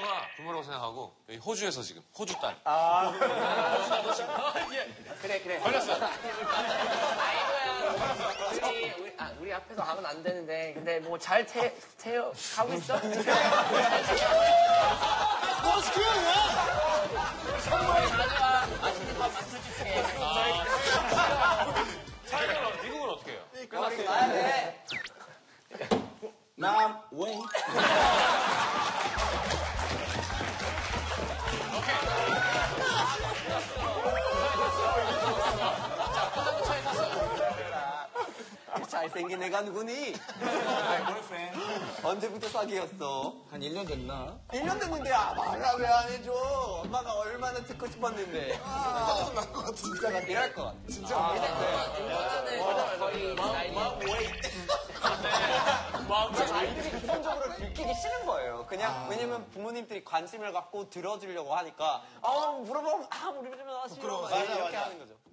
부모가 부모라고 생각하고 여기 호주에서 지금 호주 딸. 그래. 걸렸어. 아이고야. 우리 앞에서 하면 안 되는데. 근데 뭐 잘 가고 있어? 뭐 시키는 거야? 선물 가져와. 맛있는 거 만들어줄게. 차이는 미국은 어떻게 해요? 우리 가야 돼. 웨이. 잘생긴 애가 누구니? 언제부터 사귀었어? 한 1년 됐나? 1년 됐는데 말을 왜 안 해줘? 엄마가 얼마나 듣고 싶었는데. 진짜 같아. 이럴 것 같아. 진짜 이거는 거의 아이들이 기본적으로 들키기 싫은 거예요. 그냥 왜냐면 부모님들이 관심을 갖고 들어주려고 하니까 물어보면 물어보면 싫어. 이렇게 하는 거죠.